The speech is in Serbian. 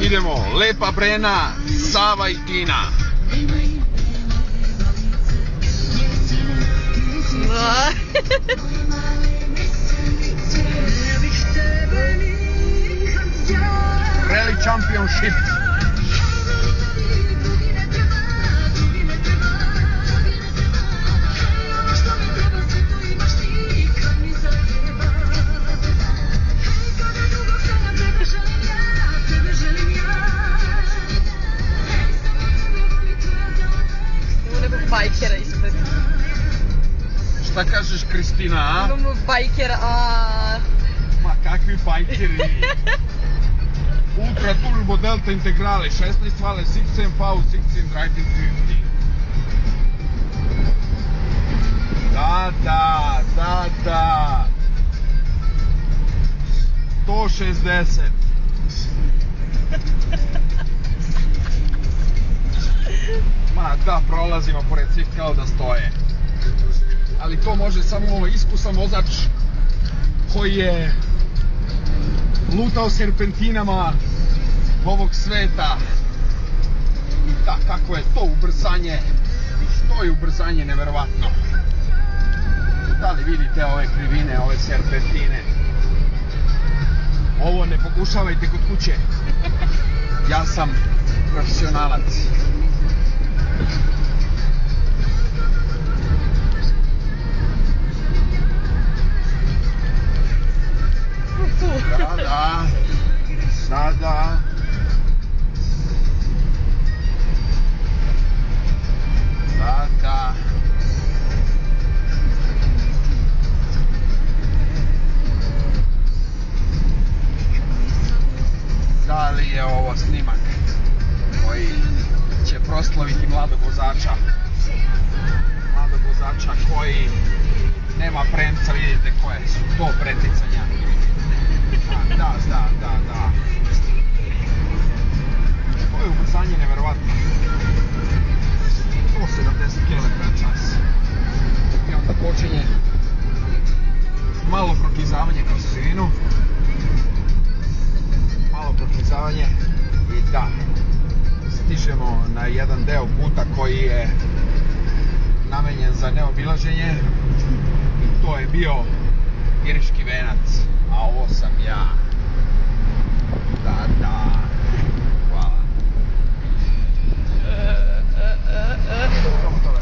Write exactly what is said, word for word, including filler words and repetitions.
Idemo, Lepa Brena, Sava i Tina. Rally Championship. Bajkera ispred. Šta kažeš, Kristina, a? Imamo bajkera, a... Ma kakvi bajkeri? Ultra Turbo Delta Integrale, šesnaest vale, šest M V, šest in Driving fifty. Da, da, da, da. sto šezdeset. Ma da, prolazimo pored svih kao da stoje. Ali to može samo ovaj iskusan vozač koji je lutao serpentinama ovog sveta. I da, kako je to ubrzanje, to je ubrzanje neverovatno. Da li vidite ove krivine, ove serpentine? Ovo ne pokušavajte kod kuće. Ja sam profesionalac. Da, da, sada sada da li je ovo snimak koji će proslaviti mladog vozača mladog vozača koji nema premca, vidite koje su to preticanja. Da, da, da, da. To je ubrzanje neverovatno. sto sedamdeset kilometara na čas. I onda počinje malo proklizavanje kroz krivinu. Malo proklizavanje i da. Stižemo na jedan deo puta koji je namenjen za neobilaženje. I to je bio Iriški venac. A ovo sam ja. Da, da. Hvala.